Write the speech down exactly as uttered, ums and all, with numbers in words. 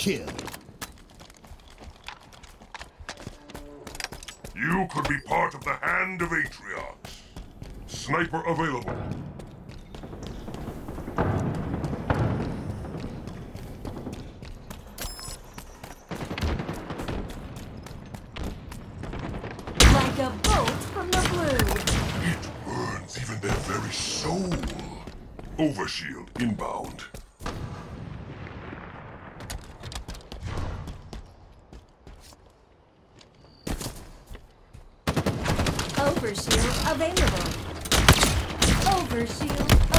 kill. You could be part of the Hand of Atriox. Sniper available. Like a bolt from the blue. It burns even their very soul. Overshield inbound. Overshield available. Overshield